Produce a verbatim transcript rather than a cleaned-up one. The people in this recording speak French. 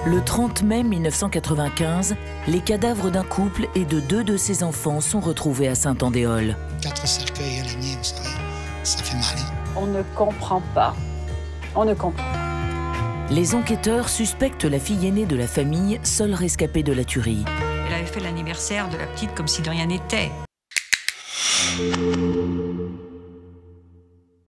Le trente mai mille neuf cent quatre-vingt-quinze, les cadavres d'un couple et de deux de ses enfants sont retrouvés à Saint-Andéol. Quatre cercueils alignés, vous savez, ça fait mal. On ne comprend pas. On ne comprend pas. Les enquêteurs suspectent la fille aînée de la famille, seule rescapée de la tuerie. Elle avait fait l'anniversaire de la petite comme si de rien n'était.